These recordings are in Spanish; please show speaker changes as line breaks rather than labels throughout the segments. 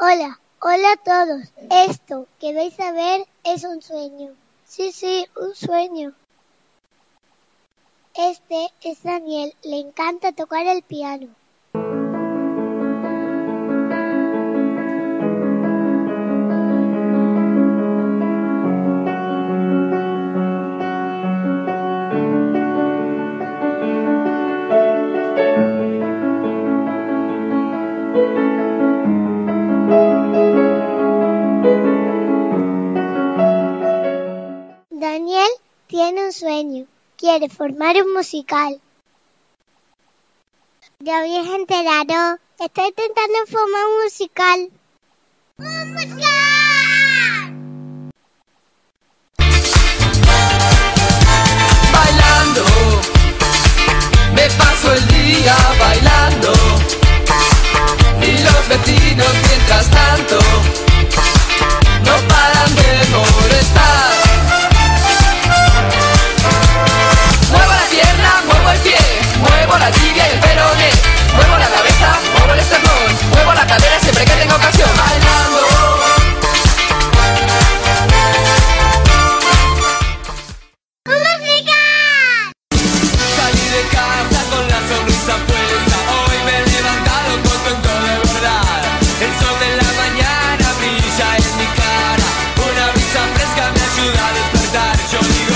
Hola, hola a todos. Esto que vais a ver es un sueño. Sí, un sueño. Este es Daniel, le encanta tocar el piano. Daniel tiene un sueño, quiere formar un musical. Ya habéis enterado, estoy intentando formar un musical. ¡Un musical!
Bailando, me paso el día bailando, y los vecinos mientras tanto no paran de molestar. Muevo la pierna, muevo el pie, muevo la tibia y el peroné, muevo la cabeza, muevo el esternón, muevo la cadera siempre que tenga ocasión. Bailando. Salí de casa con la sonrisa puesta, hoy me he levantado contento de verdad. El sol de la mañana brilla en mi cara, una brisa fresca me ayuda a despertar. Yo digo,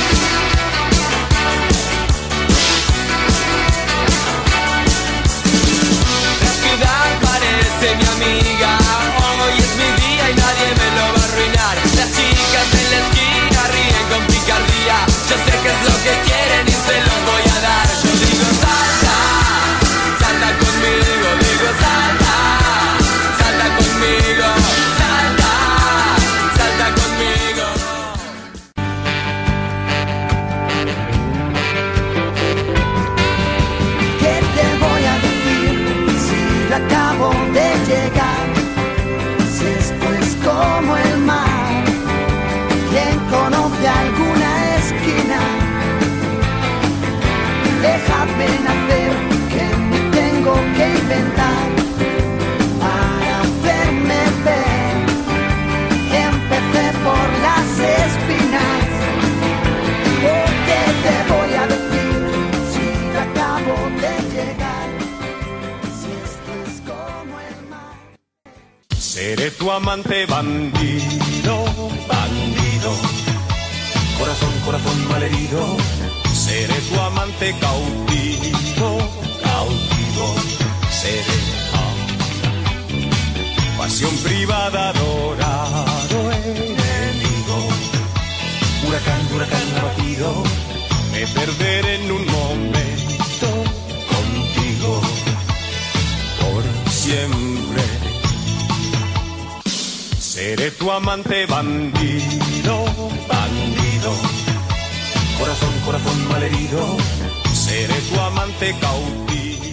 la ciudad parece mi amiga, hoy es mi día y nadie me lo va a arruinar. Las chicas en la esquina ríen con picardía, yo sé que es lo que quieren y se los voy a dar. Yo digo salta, salta conmigo, digo salta, salta conmigo, salta, salta conmigo.
¿Qué te voy a decir si yo acabo de llegar? Si esto es como el mar, ¿quién conoce alguna esquina? Déjame nacer, que me tengo que inventar para hacerme ver. Empecé por las espinas. ¿Qué te voy a decir si yo acabo de llegar? Si esto es como el mar.
Seré tu amante bandido, bandido. Corazón, corazón malherido. Seré tu amante cautivo, cautivo. Seré pasión privada, adorado enemigo. Huracán, huracán abatido. Me perderé en un momento contigo por siempre. Seré tu amante bandido, bandido. Corazón, corazón malherido. Seré tu amante cautivo.